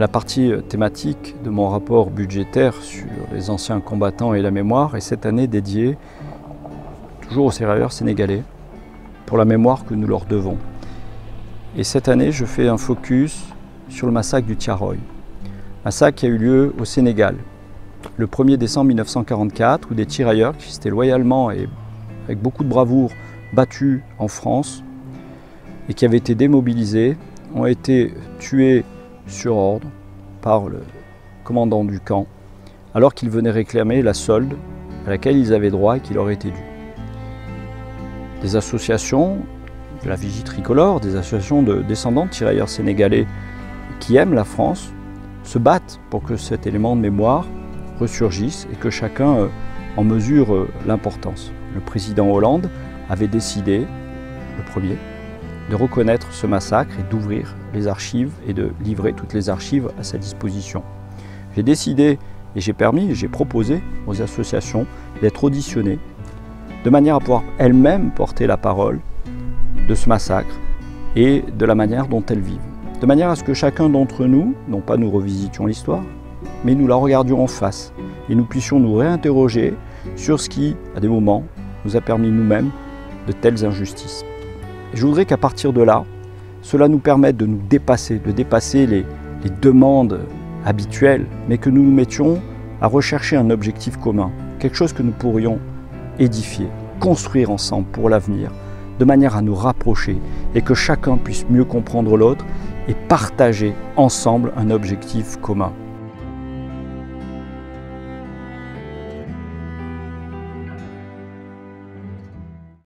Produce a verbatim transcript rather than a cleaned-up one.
la partie thématique de mon rapport budgétaire sur les anciens combattants et la mémoire est cette année dédiée toujours aux tirailleurs sénégalais pour la mémoire que nous leur devons. Et cette année, je fais un focus sur le massacre du Thiaroye, massacre qui a eu lieu au Sénégal le premier décembre mille neuf cent quarante-quatre, où des tirailleurs qui s'étaient loyalement et avec beaucoup de bravoure battus en France et qui avaient été démobilisés ont été tués sur ordre par le commandant du camp alors qu'ils venaient réclamer la solde à laquelle ils avaient droit et qui leur était due. Des associations de la Vigie tricolore, des associations de descendants de tirailleurs sénégalais qui aiment la France se battent pour que cet élément de mémoire ressurgisse et que chacun en mesure l'importance. Le président Hollande avait décidé, le premier, de reconnaître ce massacre et d'ouvrir les archives et de livrer toutes les archives à sa disposition. J'ai décidé et j'ai permis et j'ai proposé aux associations d'être auditionnées de manière à pouvoir elles-mêmes porter la parole de ce massacre et de la manière dont elles vivent. De manière à ce que chacun d'entre nous, non pas nous revisitions l'histoire, mais nous la regardions en face et nous puissions nous réinterroger sur ce qui, à des moments, nous a permis nous-mêmes de telles injustices. Et je voudrais qu'à partir de là, cela nous permette de nous dépasser, de dépasser les, les demandes habituelles, mais que nous nous mettions à rechercher un objectif commun, quelque chose que nous pourrions édifier, construire ensemble pour l'avenir, de manière à nous rapprocher et que chacun puisse mieux comprendre l'autre et partager ensemble un objectif commun.